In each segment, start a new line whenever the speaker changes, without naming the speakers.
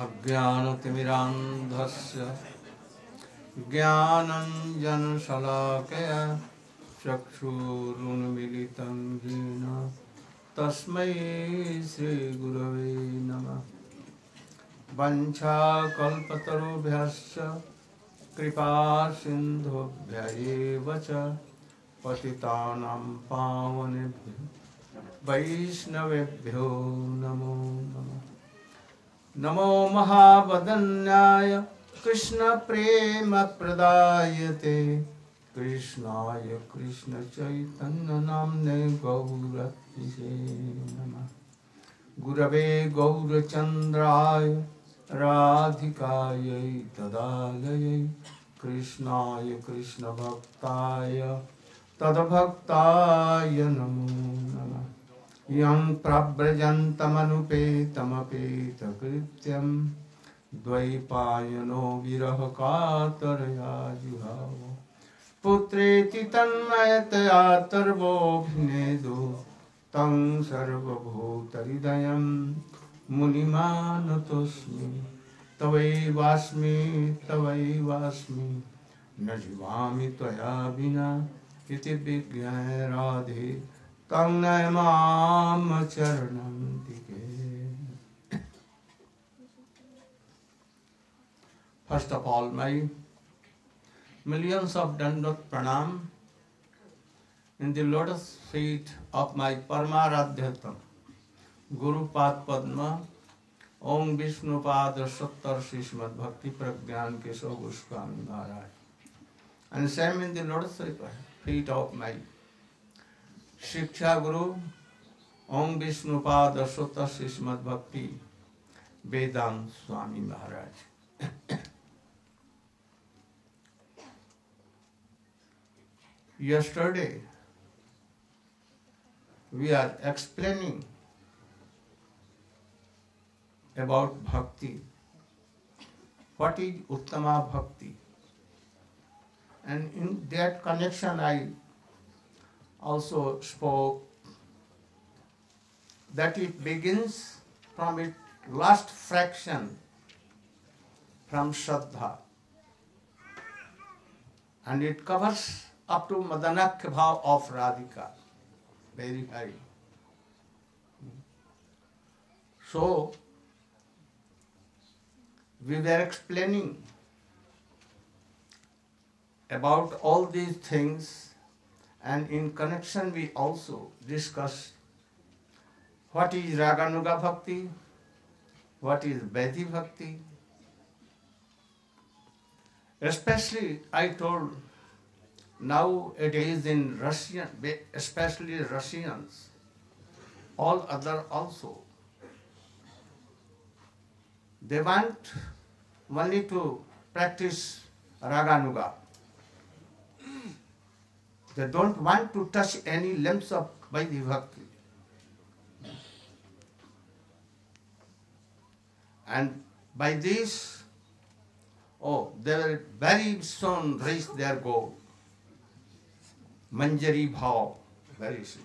अज्ञानतिमिरान्धस्य ज्ञानञ्जनशलाकया चक्षुरुन्मीलितं येन तस्मै श्रीगुरवे नमः। वञ्चाकल्पतरुभ्यश्च कृपासिन्धुभ्यैव च पतितानां पावनेभ्यो वैष्णवेभ्यो नमो नमः। नमो महावदन्याय कृष्णप्रेमप्रदायते कृष्णाय कृष्णचैतन्यनाम्ने गौरतिसे नमः। गुरवे गौरचन्द्राय राधिकायै तदालयै कृष्णाय कृष्णभक्ताय तद्भक्ताय नमो नमः। यं प्रव्रजन्तमनुपेतमपेतकृत्यं द्वैपायनो विरहकातरया जुहाव पुत्रेति तन्मयतया तर्वोऽभिनेदो तं सर्वभूतहृदयं मुनिमानतोऽस्मि। तवैवास्मि न जीवामि त्वया विना इति विज्ञाय राधे तं नमाम चरणं दिगे। First of all, my millions of dandot pranam in the lotus feet of my Paramaradhyatam Guru Pad Padma Om Vishnu Pada Sattar Srimad Bhakti Pragyan Keshav Goswami Maharaj, and same in the lotus feet of my Shiksha Guru Om Vishnu Pada Sattar Srimad Bhakti Vedant Swami Maharaj. Yesterday we are explaining about bhakti. What is Uttama Bhakti? And in that connection I also spoke that it begins from its last fraction from Shraddha, and it covers up to Madanakhya Bhav of Radhika, very high. So, we were explaining about all these things, and in connection we also discussed what is Raganuga Bhakti, what is Vaidhi Bhakti. Especially I told now it is in Russian, especially Russians, all other also. They want only to practice Raganuga. They don't want to touch any limbs of Vaidhi Bhakti. And by this, they will very soon reach their goal. Manjari Bhav, very soon.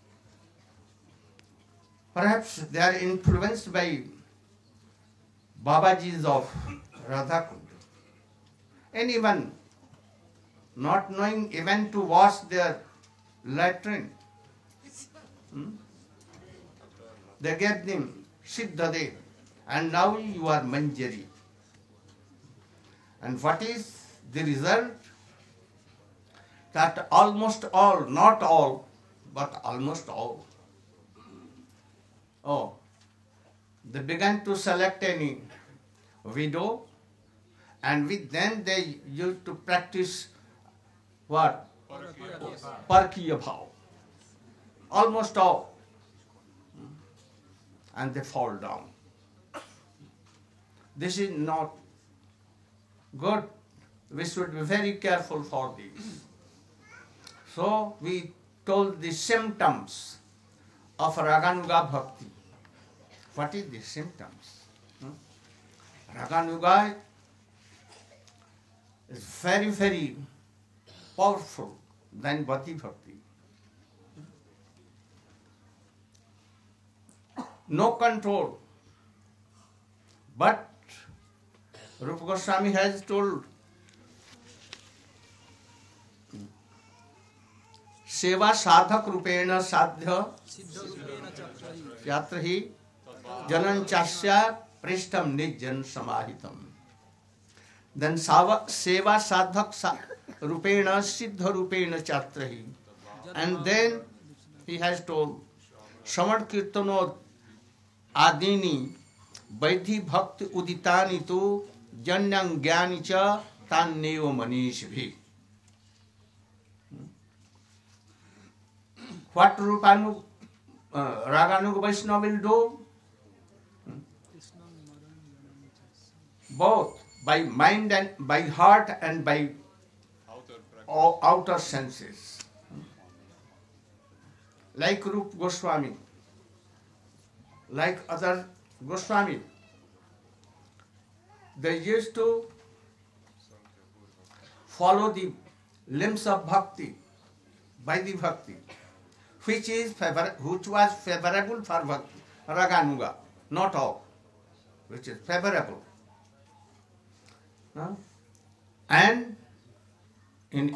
Perhaps they are influenced by Babajis of Radhakund. Anyone not knowing even to wash their latrine, they get them Siddhadev, and now you are Manjari. And what is the result? That almost all, not all, but almost all, they began to select any widow, and then they used to practice what? Parkiya Bhav. Almost all. And they fall down. This is not good. We should be very careful for this. So we told the symptoms of Raganuga Bhakti. What is the symptoms? Raganuga is very, very powerful than Bhakti Bhakti. No control, but Rupa Goswami has told सेवा साधक रूपेण साध्य यात्र ही जनन चास्या पृष्ठम निजन समाहितम. Then सेवा साधक रूपेण सिद्ध रूपेण चात्र ही. And then he has told श्रवण कीर्तनो आदीनि वैधि भक्ति उदितानि तो जन्यं ज्ञानि च तान्नेव मनीष भी. What Raganuga Vaishnava will do? Both by mind and by heart and by outer senses. Like Rupa Goswami, like other Goswami, they used to follow the limbs of bhakti, Vaidhi bhakti, which was favorable for bhakti, Raganuga, not all, which is favorable. And in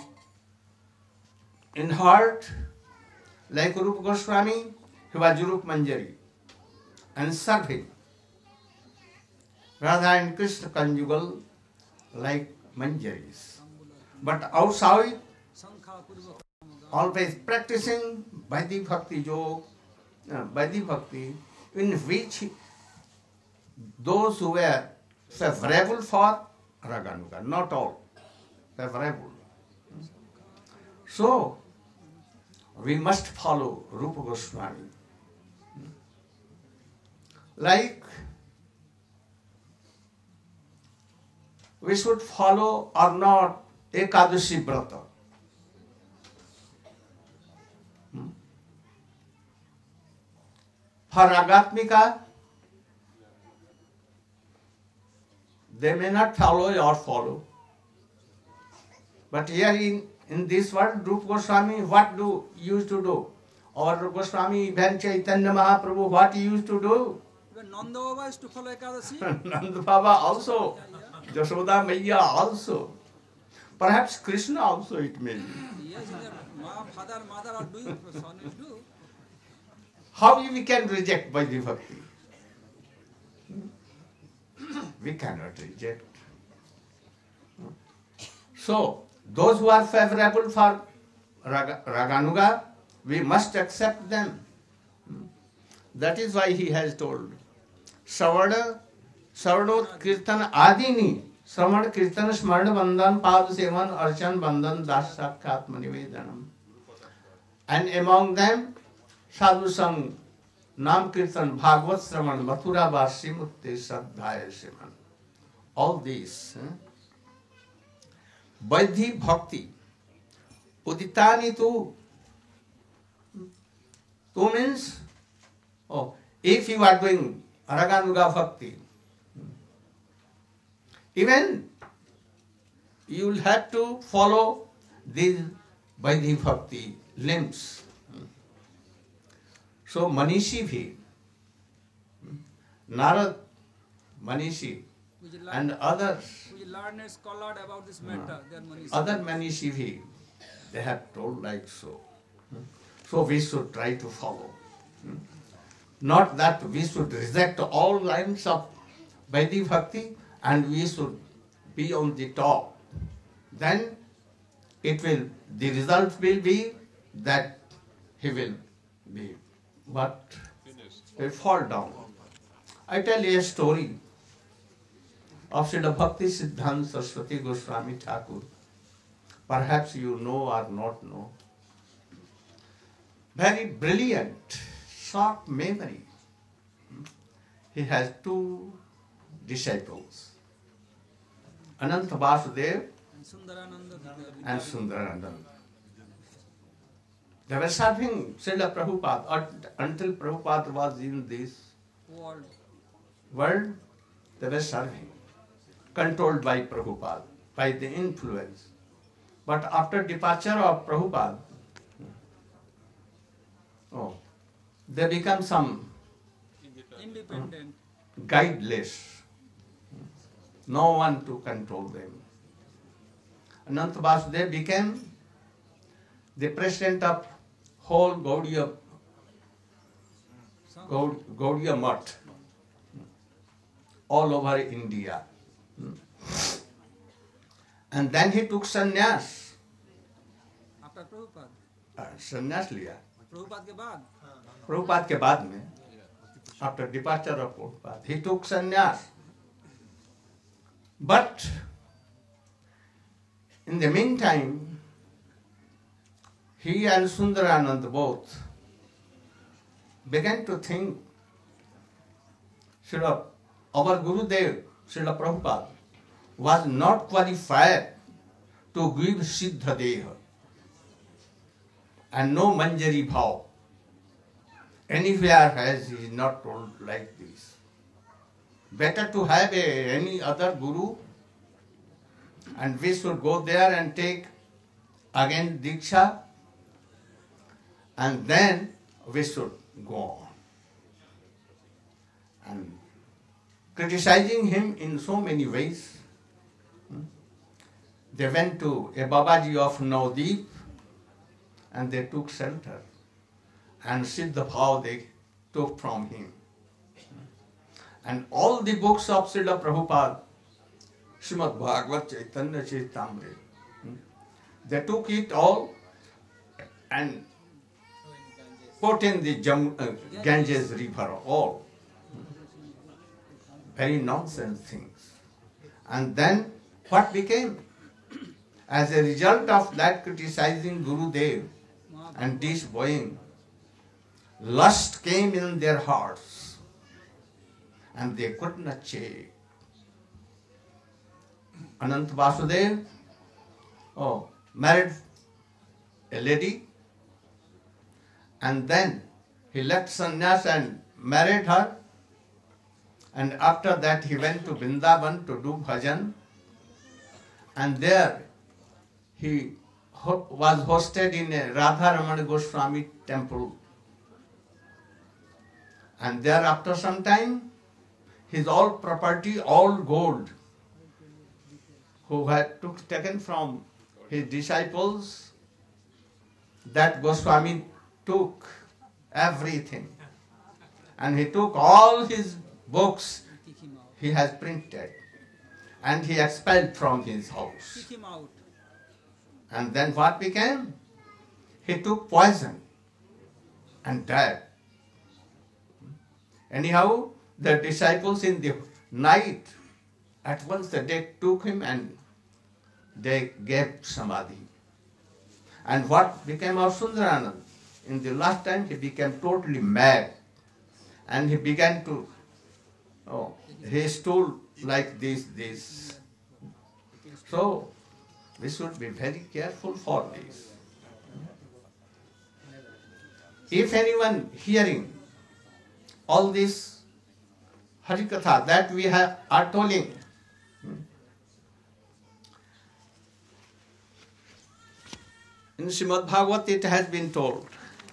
heart, like Rupa Goswami, he was Rup Manjari and serving Radha and Krishna conjugal like Manjaris. But outside, always practicing Vaidhi Bhakti Vaidhi Bhakti, in which those who were favorable for Raganuga, not all, favorable. So, we must follow Rupa Goswami. Like we should follow or not Ekadashi Brata. For Ragatmika, they may not follow or follow. But here in this world, Rupa Goswami, what used to do? Or Rupa Goswami, even Chaitanya Mahaprabhu, what he used to do?
Even Nanda Baba used to follow Ekadashi.
Nanda Baba also. Jashoda Maiya also. Perhaps Krishna also it may be.
Yes, father, mother are doing, son will do.
How we can reject Vaidhi Bhakti? We cannot reject. So, those who are favorable for Raganuga, we must accept them. That is why he has told Savarna Kirtan Adini, Savarna Kirtan Smarna Bandhan Pad Sevan Archan Bandhan Das Sakkhat Manivedanam. And among them, Sadhu Sang, Nam Kirtan, Bhagavad Sraman, Mathura Vasi Mukti Sadhaya Siman. All these. Vaidhi Bhakti. Uditani tu. Tu means, if you are doing Raganuga Bhakti, even you will have to follow these Vaidhi Bhakti limbs. So Manishi bhi, Narad, Manishi, and others,
learned scholar about this matter,
other Manishi bhi, they have told like so. So we should try to follow. Not that we should reject all lines of Vaidhi Bhakti and we should be on the top. Then the result will be that he will be will fall down. I tell you a story of Srila Bhakti Siddhanta Saraswati Goswami Thakur. Perhaps you know or not know. Very brilliant, sharp memory. He has two disciples, Ananta Vasudev and Sundarananda. They were serving Srila Prabhupada until Prabhupada was in this world. They were serving, controlled by Prabhupada, by the influence. But after departure of Prabhupada, they become some
independent,
guideless. no one to control them. Ananta Vasudev became the president of whole Gaudiya Math all over India. And then he took sannyas.
After Prabhupada.
Sannyas liya.
Prabhupada के बाद.
Prabhupada के बाद में, after departure of Prabhupada, he took sannyas. But in the meantime, he and Sundaranand both began to think, our Gurudev, Srila Prabhupada, was not qualified to give Siddha Deha and no Manjari Bhav. Anywhere has he is not told like this. Better to have any other Guru, and we should go there and take again Diksha, and then we should go on. And criticizing him in so many ways, they went to a Babaji of Navdeep and they took shelter. And Siddha Bhav they took from him. And all the books of Srila Prabhupada, Srimad Bhagavad Chaitanya Charitamrita, they took it all and put in the Ganges river, all. Very nonsense things. And then what became? As a result of that criticizing Gurudev and disbowing, lust came in their hearts and they could not check. Ananta Vasudev married a lady, and then he left sannyas and married her, and after that he went to Vrindavan to do bhajan, and there he was hosted in a Radha Ramana Goswami temple. And there after some time, his all property, all gold, who had taken from his disciples, that Goswami took everything. And he took all his books he has printed, and he expelled from his house.
Kick him out.
And then what became? He took poison and died. Anyhow, the disciples in the night, at once they took him and they gave samadhi. And what became of Sundaranand? In the last time he became totally mad, and he began to, he stood like this. So, we should be very careful for this. If anyone hearing all this Harikatha that we are telling, in Srimad Bhagavad it has been told,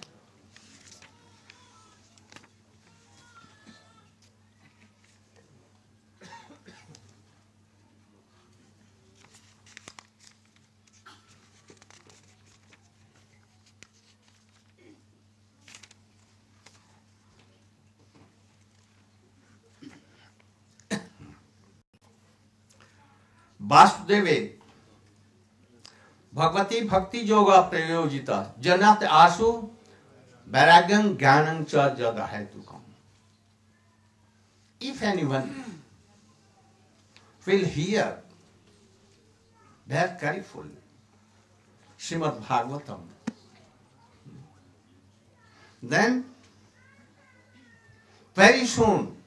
Vasudeve Bhagavati Bhakti Yoga Prayojita Janat Asu Vairagyan Jnanam Cha Jagahetukam. If anyone will hear very carefully Srimad Bhagavatam, then very soon,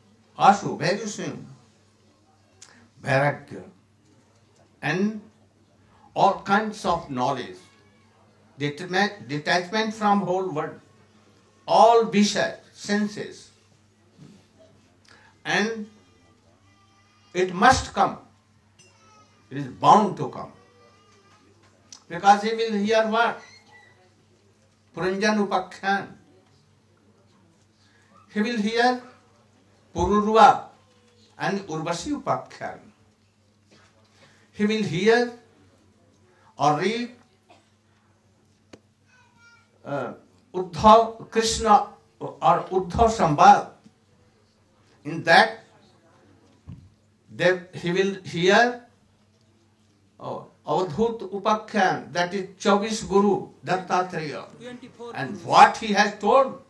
Vairagya and all kinds of knowledge, detachment from whole world, all visaya, senses, and it must come. It is bound to come. Because he will hear what? Puranjan Upakhyan. He will hear Pururva and Urvasi Upakhyan. he will hear or read Uddhav Krishna or Uddhav Sambad. In that, he will hear Avadhut Upakhyan, that is 24 Guru Dattatreya.
24
And
gurus.
what he has told,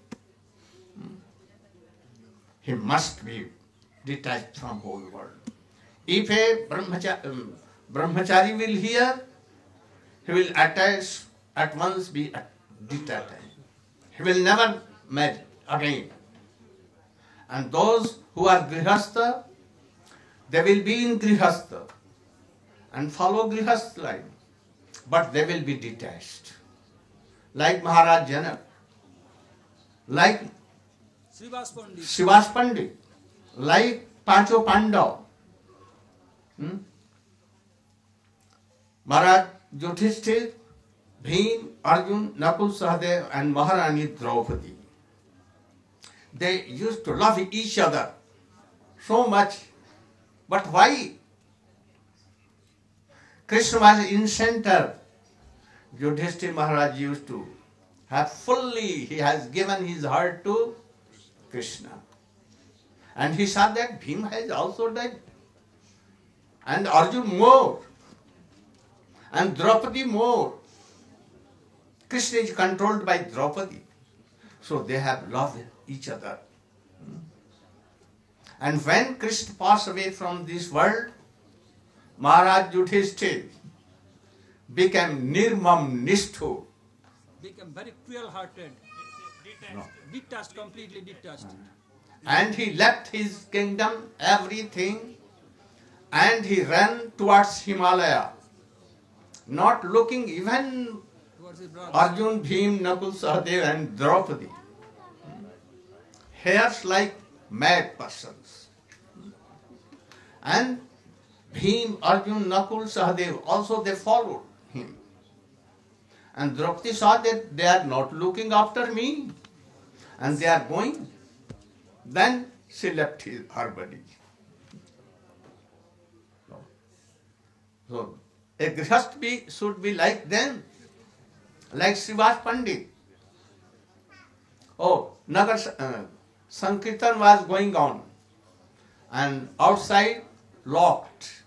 he must be detached from whole world. If a brahmachari will hear, he will at once be detached. He will never marry again. And those who are grihastha, they will be in grihastha and follow grihastha line, but they will be detached. Like Maharaj Janak, like
Srivas Pandit.
Srivas Pandit, like Pancho Pandav, Maharaj Yudhishthir, Bhim, Arjun, Nakul, Sahadev and Maharani Draupadi. They used to love each other so much. But why? Krishna was in center. Yudhishthir Maharaj used to have fully, he has given his heart to Krishna. And he saw that Bhima has also died. And Arjun more. And Draupadi more. Krishna is controlled by Draupadi. So they have loved each other. And when Krishna passed away from this world, Maharaj Yudhishthir became Nirmam Nishthu.
Became very cruel-hearted. Detached, completely detached.
And he left his kingdom, everything, and he ran towards Himalaya, not looking even
Towards his brother.
Arjun, Bhim, Nakul, Sahadev and Draupadi. Hairs like mad persons. And Bhim, Arjun, Nakul, Sahadev, also they followed him. And Draupadi saw that they are not looking after me and they are going. Then she left her body. So, a grihasth should be like them, like Srivas Pandit. Oh, Nagar Sankirtan was going on and outside locked.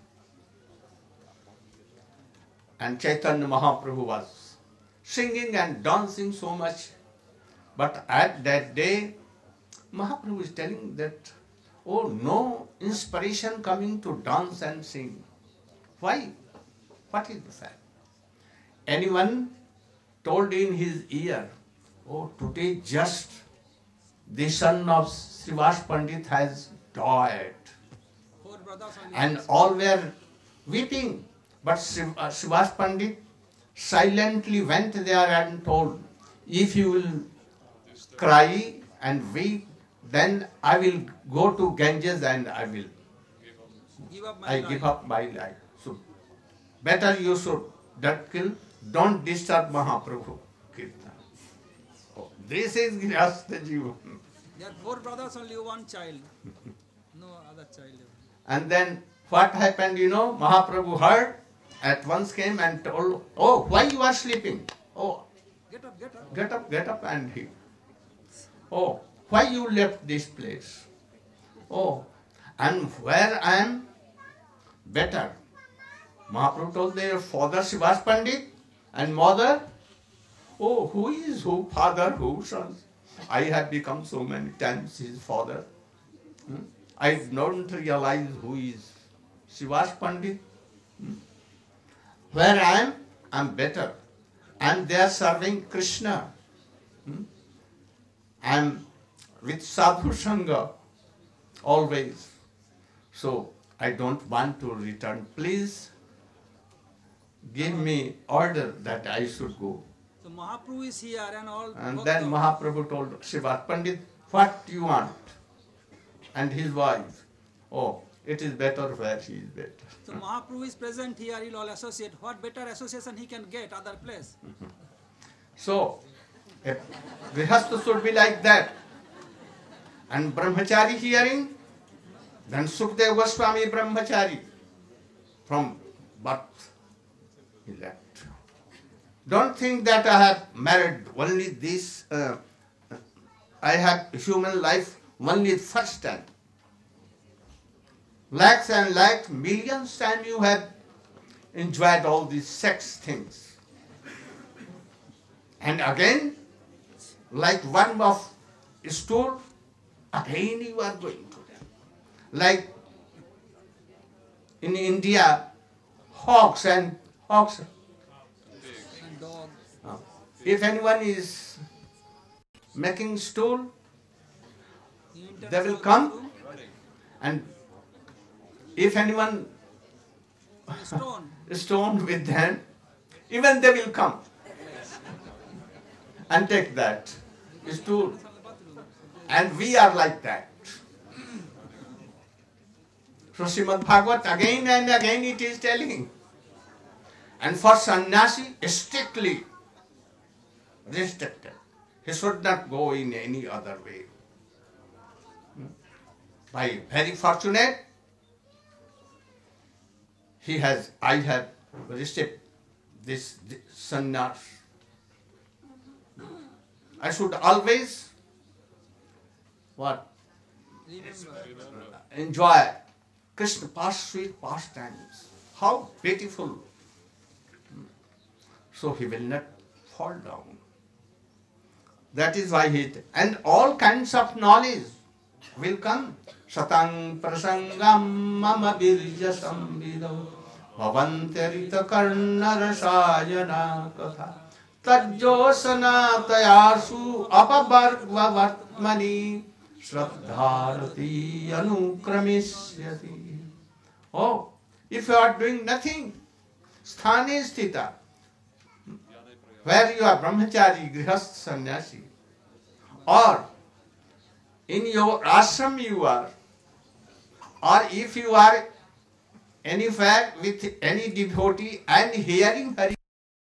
And Chaitanya Mahaprabhu was singing and dancing so much. But at that day, Mahaprabhu is telling that, oh, no inspiration coming to dance and sing. Why? What is the fact? Anyone told in his ear, oh, today just the son of Srivas Pandit has died.
4 brothers only.
And all were weeping. But Srivas Pandit silently went there and told, if you will cry and weep, then I will go to Ganges and I will
Give up my
I
life.
give up my life. So better you should not kill, don't disturb Mahaprabhu Kirtan. Oh, this is Grihastha Jivan.
There are 4 brothers, only 1 child. No other child.
And then what happened, Mahaprabhu heard, at once came and told, oh, why you are sleeping? Oh,
Get up, get up.
get up, get up and he. Oh, why you left this place? Oh, and where I am? Better. Mahaprabhu told their father Srivas Pandit and mother, oh, who is who? Father, who? Son? I have become so many times his father. I don't realize who is Srivas Pandit. Where I am better. And they are serving Krishna. I am with Sadhu Sangha always. So I don't want to return. Please give me order that I should go.
So Mahaprabhu is here and all.
And
Bhakta-
then Mahaprabhu told Srivas Pandit, what do you want? And his wife, oh, it is better where he is better.
So Mahaprabhu is present here, he'll all associate. What better association he can get other place?
So, a grihastha should be like that. And brahmachari hearing, then Sukadeva Goswami brahmachari from birth he left. Don't think that I have married only this, I have human life only first time. Lakhs and lakhs, millions times you have enjoyed all these sex things. And again, like one of stool, again you are going to them. Like in India, hawks.
And dog.
If anyone is making stool, they will come, and if anyone stoned with them, even they will come and take that stool. And we are like that. So Srimad Bhagavat again and again it is telling. And for sannyasi, strictly restricted. He should not go in any other way. By very fortunate, I have received this sannyas. I should always enjoy Krishna sweet pastimes. How beautiful. So he will not fall down. That is why and all kinds of knowledge will come. Satang prasangam mama birja samvido bhavantarita karna rasayana katha tajjosana tayasu apavargva vatmani shraddharati anukramisyati. Oh, if you are doing nothing, sthane sthita, where you are brahmachari, grihastha, sannyasi, or in your ashram you are, or if you are anywhere with any devotee and hearing Hari